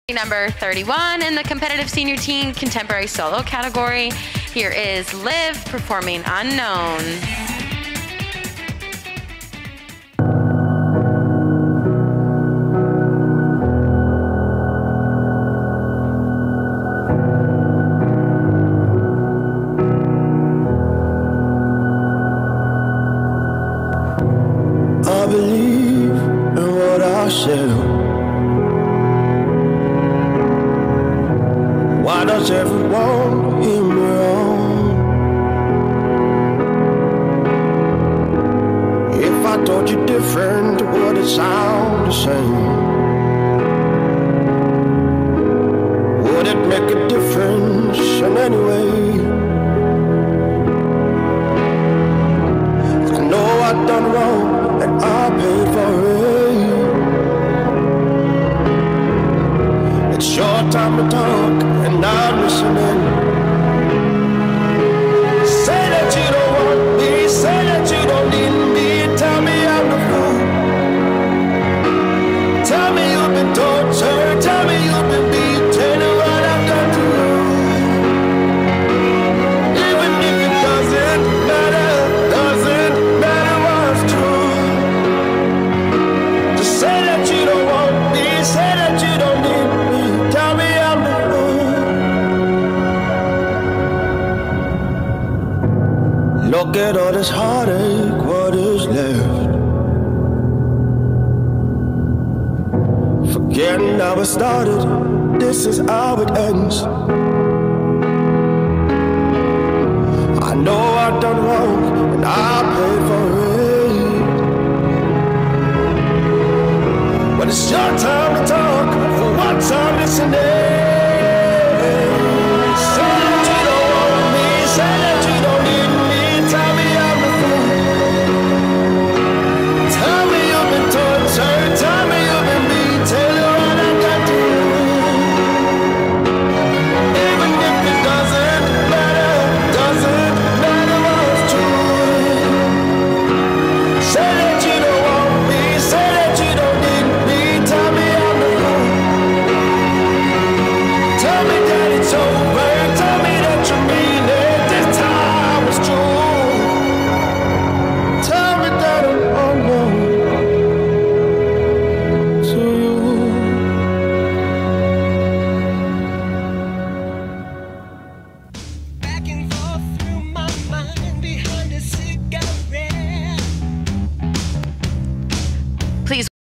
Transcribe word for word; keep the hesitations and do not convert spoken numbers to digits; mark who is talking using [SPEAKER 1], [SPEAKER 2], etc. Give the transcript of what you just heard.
[SPEAKER 1] Number thirty-one in the competitive senior teen contemporary solo category. Here is Liv performing Unknown.
[SPEAKER 2] I believe in what I said. Why does everyone hear me wrong? If I told you different, would it sound the same? Would it make a difference in any way? I know I've done wrong and I paid for it. It's your time to talk and I'm listening. Say that you don't want me, say that you don't need me. Tell me I'm the fool. Tell me you've been tortured, tell me you've been beaten, and what I've done to you. Even if it doesn't matter, doesn't matter what's true. Just say that you don't want me, say that you don't need me. Tell me I'm the fool. Look at all this heartache, what is left? Forgetting how it started, this is how it ends. I know I've done wrong and I paid for it. But it's your time to talk, for once I'm listening.